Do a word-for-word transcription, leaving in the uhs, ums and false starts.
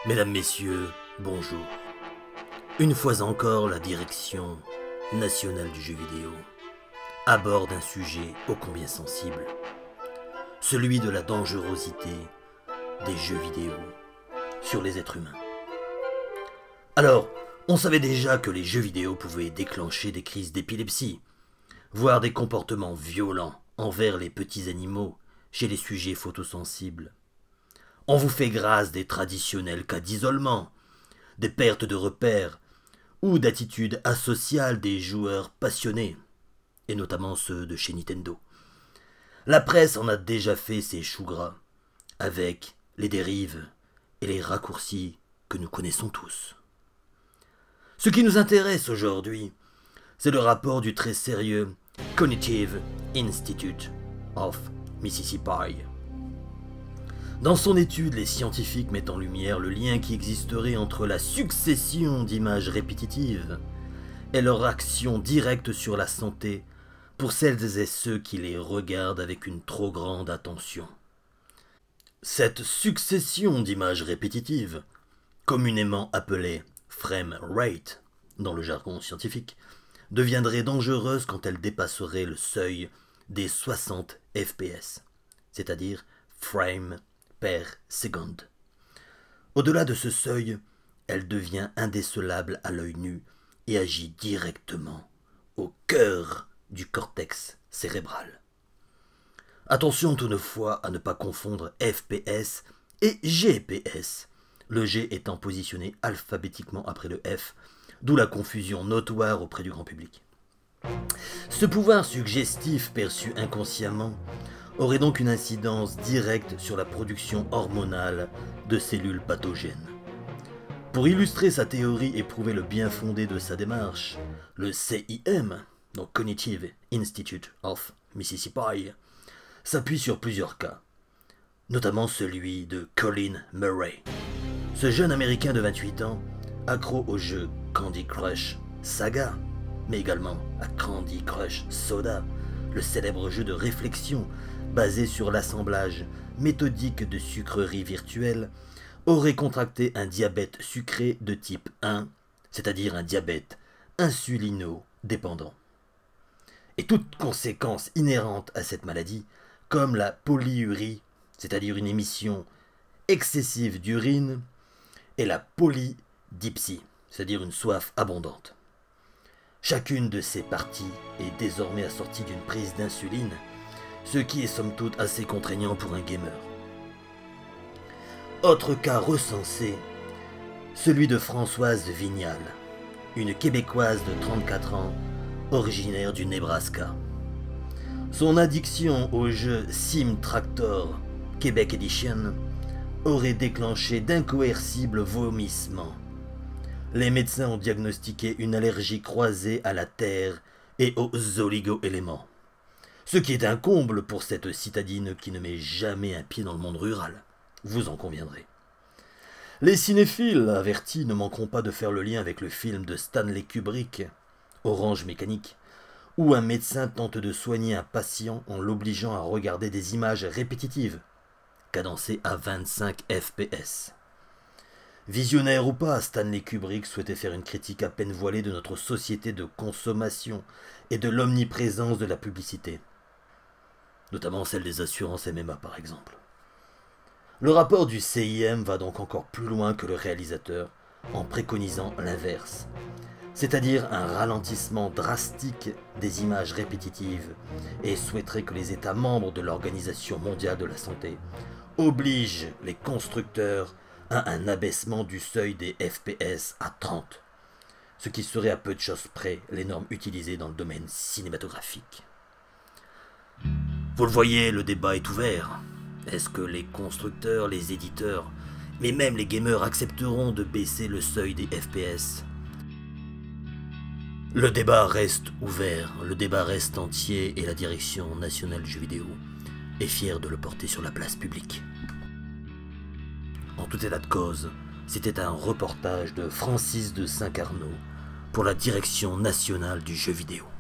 Mesdames, Messieurs, bonjour. Une fois encore, la direction nationale du jeu vidéo aborde un sujet ô combien sensible, celui de la dangerosité des jeux vidéo sur les êtres humains. Alors, on savait déjà que les jeux vidéo pouvaient déclencher des crises d'épilepsie, voire des comportements violents envers les petits animaux chez les sujets photosensibles. On vous fait grâce des traditionnels cas d'isolement, des pertes de repères ou d'attitudes asociales des joueurs passionnés, et notamment ceux de chez Nintendo. La presse en a déjà fait ses choux gras, avec les dérives et les raccourcis que nous connaissons tous. Ce qui nous intéresse aujourd'hui, c'est le rapport du très sérieux Cognitive Institute of Mississippi. Dans son étude, les scientifiques mettent en lumière le lien qui existerait entre la succession d'images répétitives et leur action directe sur la santé pour celles et ceux qui les regardent avec une trop grande attention. Cette succession d'images répétitives, communément appelée frame rate dans le jargon scientifique, deviendrait dangereuse quand elle dépasserait le seuil des soixante F P S, c'est-à-dire frame per seconde. Au-delà de ce seuil, elle devient indécelable à l'œil nu et agit directement au cœur du cortex cérébral. Attention toutefois à ne pas confondre F P S et G P S, le G étant positionné alphabétiquement après le F, d'où la confusion notoire auprès du grand public. Ce pouvoir suggestif perçu inconsciemment aurait donc une incidence directe sur la production hormonale de cellules pathogènes. Pour illustrer sa théorie et prouver le bien fondé de sa démarche, le C I M, donc Cognitive Institute of Mississippi, s'appuie sur plusieurs cas, notamment celui de Colin Murray. Ce jeune Américain de vingt-huit ans, accro au jeu Candy Crush Saga, mais également à Candy Crush Soda, le célèbre jeu de réflexion basé sur l'assemblage méthodique de sucreries virtuelles, aurait contracté un diabète sucré de type un, c'est-à-dire un diabète insulino-dépendant. Et toute conséquence inhérente à cette maladie, comme la polyurie, c'est-à-dire une émission excessive d'urine, et la polydipsie, c'est-à-dire une soif abondante. Chacune de ces parties est désormais assortie d'une prise d'insuline, ce qui est somme toute assez contraignant pour un gamer. Autre cas recensé, celui de Françoise Vignal, une Québécoise de trente-quatre ans, originaire du Nebraska. Son addiction au jeu Sim Tractor Québec Edition aurait déclenché d'incoercibles vomissements. Les médecins ont diagnostiqué une allergie croisée à la terre et aux oligo-éléments. Ce qui est un comble pour cette citadine qui ne met jamais un pied dans le monde rural, vous en conviendrez. Les cinéphiles avertis ne manqueront pas de faire le lien avec le film de Stanley Kubrick, Orange Mécanique, où un médecin tente de soigner un patient en l'obligeant à regarder des images répétitives, cadencées à vingt-cinq F P S. Visionnaire ou pas, Stanley Kubrick souhaitait faire une critique à peine voilée de notre société de consommation et de l'omniprésence de la publicité, notamment celle des assurances M M A par exemple. Le rapport du C I M va donc encore plus loin que le réalisateur en préconisant l'inverse, c'est-à-dire un ralentissement drastique des images répétitives, et souhaiterait que les États membres de l'Organisation mondiale de la santé obligent les constructeurs à un abaissement du seuil des F P S à trente, ce qui serait à peu de choses près les normes utilisées dans le domaine cinématographique. Vous le voyez, le débat est ouvert. Est-ce que les constructeurs, les éditeurs, mais même les gamers accepteront de baisser le seuil des F P S? Le débat reste ouvert, le débat reste entier et la direction nationale du jeu vidéo est fière de le porter sur la place publique. En tout état de cause, c'était un reportage de Francis de Saint-Carnot pour la direction nationale du jeu vidéo.